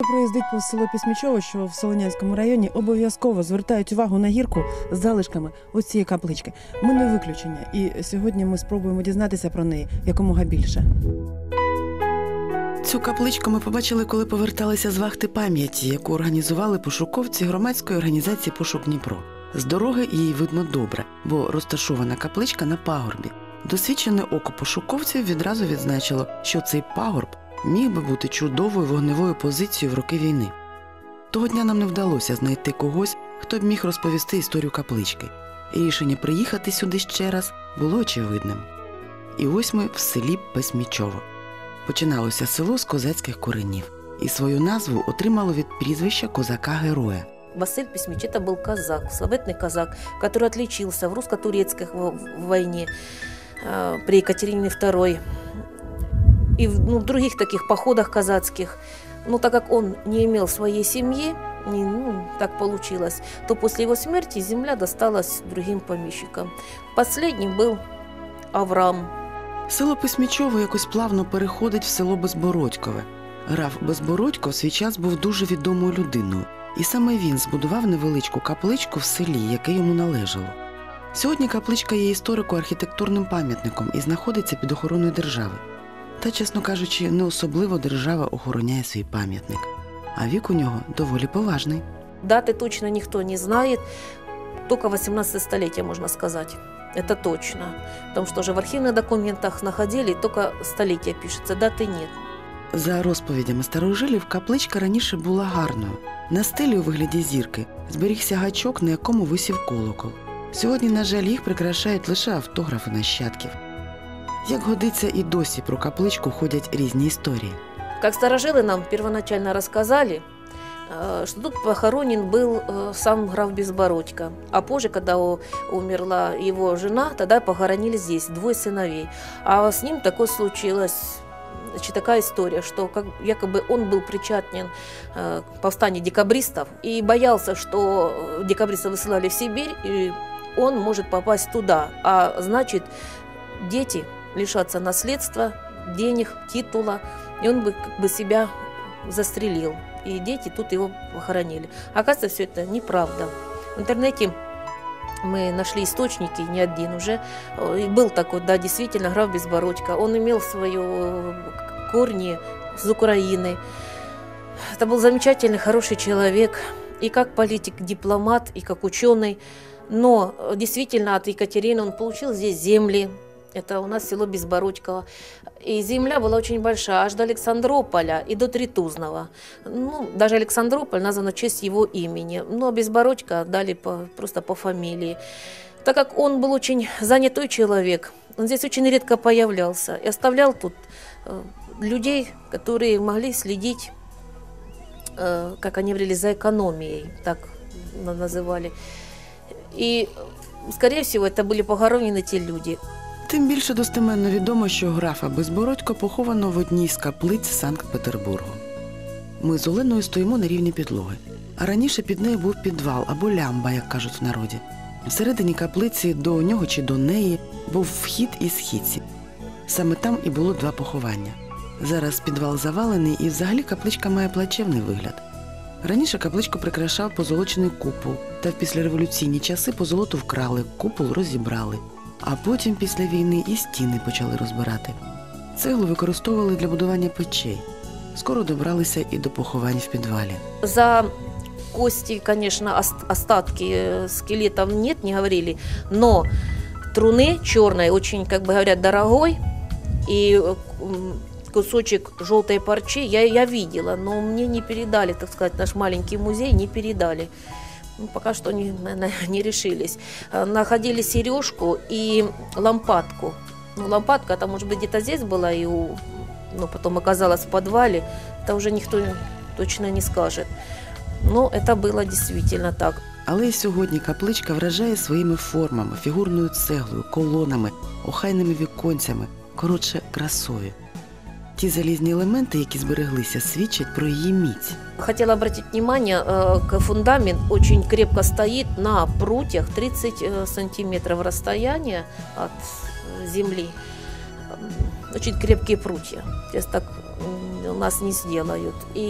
Хто проїздить по село Пісмічово, що в Солонянському районі, обов'язково звертають увагу на гірку з залишками ось цієї каплички. Ми не виключення, і сьогодні ми спробуємо дізнатися про неї якомога більше. Цю капличку ми побачили, коли поверталися з вахти пам'яті, яку організували пошуковці громадської організації «Пошук Дніпро». З дороги її видно добре, бо розташована капличка на пагорбі. Досвідчене око пошуковців відразу відзначило, що цей пагорб міг би бути чудовою вогневою позицією в роки війни. Того дня нам не вдалося знайти когось, хто б міг розповісти історію каплички. І рішення приїхати сюди ще раз було очевидним. І ось ми в селі Письмічово. Починалося село з козацьких коренів, і свою назву отримало від прізвища козака-героя. Василь Письмич – это был казак, славетный казак, который отличился в русско-турецкой войне при Екатерине II и в других таких походах казацких. Но так как он не имел своей семьи, так получилось, то после его смерти земля досталась другим помещикам. Последним был Авраам. Село Письмічово якось плавно переходить в село Безбородькове. Граф Безбородько в свій час був дуже відомою людиною. І саме він збудував невеличку капличку в селі, яке йому належало. Сьогодні капличка є історико-архітектурним пам'ятником і знаходиться під охороною держави. Та, чесно кажучи, не особливо держава охороняє свій пам'ятник. А вік у нього доволі поважний. Даты точно никто не знает, только 18 столетия, можно сказать. Это точно. Потому что же в архивных документах находили, только столетия пишется, даты нет. За розповідями старожилів, капличка раніше була гарною. На стелі у вигляді зірки зберігся гачок, на якому висів колокол. Сьогодні, на жаль, їх прикрашають лише автографи нащадків. Як годиться, і досі про капличку ходять різні історії. Как старожилы нам первоначально рассказали, что тут похоронен был сам граф Безбородько. А позже, когда умерла его жена, тогда похоронили здесь 2 сыновей. А с ним такое случилось. Значит, такая история, что якобы он был причастен к повстанию декабристов и боялся, что декабристов высылали в Сибирь, и он может попасть туда. А значит, дети лишатся наследства, денег, титула, и он бы как бы себя застрелил. И дети тут его похоронили. Оказывается, все это неправда. В интернете мы нашли источники, не один уже. И был такой, да, действительно, граф Безбородько. Он имел свои корни с Украины. Это был замечательный, хороший человек. И как политик, дипломат, и как ученый. Но действительно от Екатерины он получил здесь земли. Это у нас село Безбородьково. И земля была очень большая, аж до Александрополя и до Тритузного. Даже Александрополь назван в честь его имени. Но Безбородько дали просто по фамилии. Так как он был очень занятой человек, он здесь очень редко появлялся и оставлял тут людей, которые могли следить, как они говорили, за экономией, так называли. И, скорее всего, это были похоронены те люди. Тим більше достеменно відомо, що графа Безбородько поховано в одній з каплиць Санкт-Петербургу. Ми з Оленою стоїмо на рівні підлоги, а раніше під нею був підвал або лямба, як кажуть в народі. Всередині каплиці до нього чи до неї був вхід і східці. Саме там і було 2 поховання. Зараз підвал завалений і взагалі капличка має плачевний вигляд. Раніше капличку прикрашав позолочений купол, та в післяреволюційні часи позолоту вкрали, купол розібрали. А потім після війни і стіни почали розбирати. Цеглу використовували для будування печей. Скоро добралися і до поховань в підвалі. За кости, конечно, остатки скелетов нет, не говорили, но труны черной, очень, как бы говорят, дорогой, и кусочек желтой парчи я видела, но мне не передали, так сказать, наш маленький музей не передали. Пока что не решились. Находили сережку и лампадку. Лампадка, там, может быть, где-то здесь была, и потом оказалась в подвале. Это уже никто точно не скажет. Но это было действительно так. Але й сьогодні капличка вражає своїми формами, фігурною цеглою, колонами, охайними віконцями, коротше, красою. Ті залізні елементи, які збереглися, свідчать про її міць. Хотела обратить внимание, фундамент очень крепко стоит на прутьях 30 сантиметров расстояния от земли. Очень крепкие прутья. Сейчас так у нас не сделают. И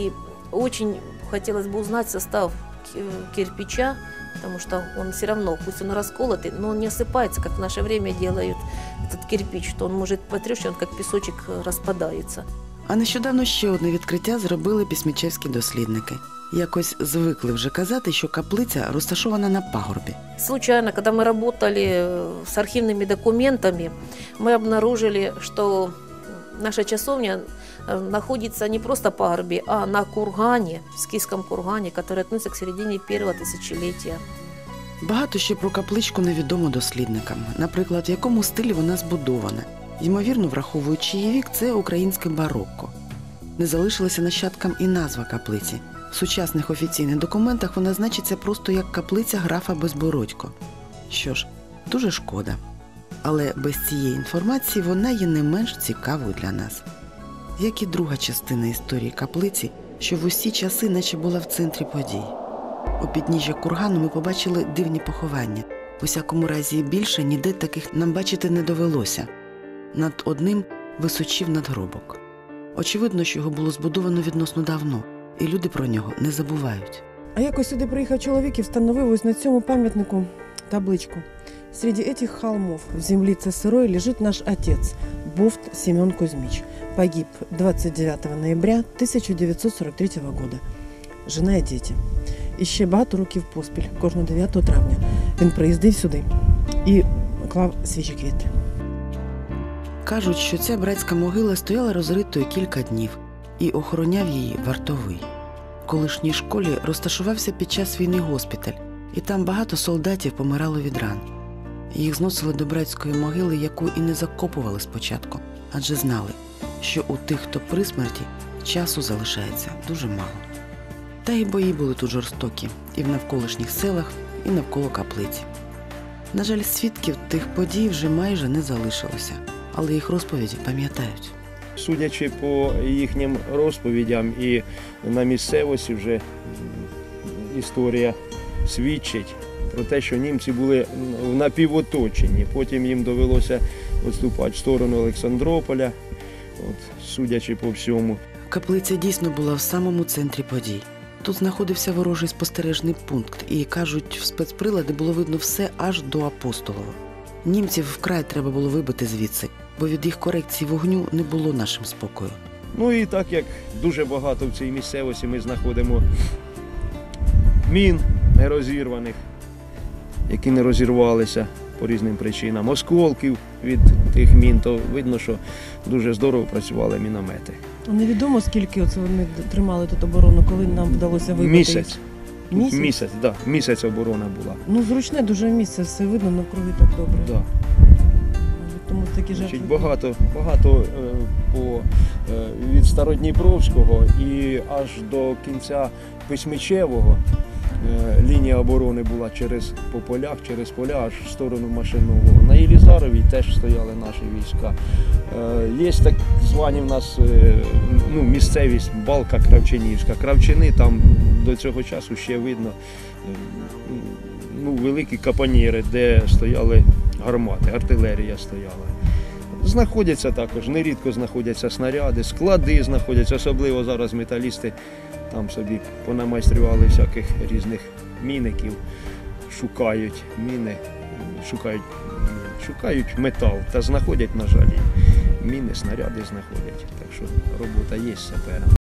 Очень хотелось бы узнать состав кирпича, потому что он все равно, пусть он расколотый, но он не осыпается, как в наше время делают этот кирпич, что он может потрешь, и он как песочек распадается. А нещодавно ще одне відкриття зробили пісмічевські дослідники. Якось звикли вже казати, що каплиця розташована на пагорбі. Случайно, когда мы работали с архивными документами, мы обнаружили, что наша часовня находится не просто в пагорбе, а на кургане, скифском кургане, который относится к середине первого тысячелетия. Багато ще про капличку невідомо дослідникам. Наприклад, в якому стилі вона збудована. Ймовірно, враховуючи її вік, це українське барокко. Не залишилася нащадкам і назва каплиці. В сучасних офіційних документах вона значиться просто як каплиця графа Безбородько. Що ж, дуже шкода. Але без цієї інформації вона є не менш цікавою для нас. Як і друга частина історії каплиці, що в усі часи наче була в центрі подій. У підніжжя кургану ми побачили дивні поховання. У всякому разі, більше ніде таких нам бачити не довелося. Над одним височів надгробок. Очевидно, що його було збудовано відносно давно, і люди про нього не забувають. А якось сюди приїхав чоловік і встановив ось на цьому пам'ятнику табличку. Среди этих холмов в земле сырой лежит наш отец, Бофт Семен Кузьмич. Погиб 29 ноября 1943 года. Жена і діти. І ще багато років поспіль, кожного 9 травня, він приїздив сюди і клав свіжі квіти. Кажуть, що ця братська могила стояла розритою кілька днів і охороняв її вартовий. В колишній школі розташувався під час війни госпіталь, і там багато солдатів помирало від ран. Їх зносили до братської могили, яку і не закопували спочатку, адже знали, що у тих, хто при смерті, часу залишається дуже мало. Та й бої були тут жорстокі і в навколишніх селах, і навколо каплиці. На жаль, свідків тих подій вже майже не залишилося, але їх розповіді пам'ятають. Судячи по їхнім розповідям і на місцевості вже історія свідчить про те, що німці були в напівоточенні. Потім їм довелося відступати в сторону Олександрополя, судячи по всьому. Каплиця дійсно була в самому центрі подій. Тут знаходився ворожий спостережний пункт і, кажуть, в спецприлади було видно все аж до Апостолова. Німців вкрай треба було вибити звідси, бо від їх корекції вогню не було нашим спокою. Ну і так як дуже багато в цій місцевості ми знаходимо мін нерозірваних, які не розірвалися по різним причинам, осколків від тих мін, то видно, що дуже здорово працювали міномети. Невідомо, скільки оце вони тримали тут оборону, коли нам вдалося вибити. Місяць. Місяць? Місяць, да. Місяць оборона була. Ну, зручне дуже місце, все видно, навкруги так добре. Да. Тому такі жертви. Значить, багато від Стародніпровського і аж до кінця Письмичевого лінія оборони була по полях, через поля, аж в сторону Машинового. На Єлізаровій теж стояли наші війська. Є так звані в нас місцевість Балка Кравчинівська. Кравчини, там до цього часу ще видно великі капоніри, де стояли гармати, артилерія стояла. Знаходяться також, нерідко знаходяться снаряди, склади знаходяться, особливо зараз металісти там собі понамайстрювали всяких різних міників, шукають міни, шукають метал та знаходять, на жаль, міни, снаряди знаходять. Так що робота є з сапером.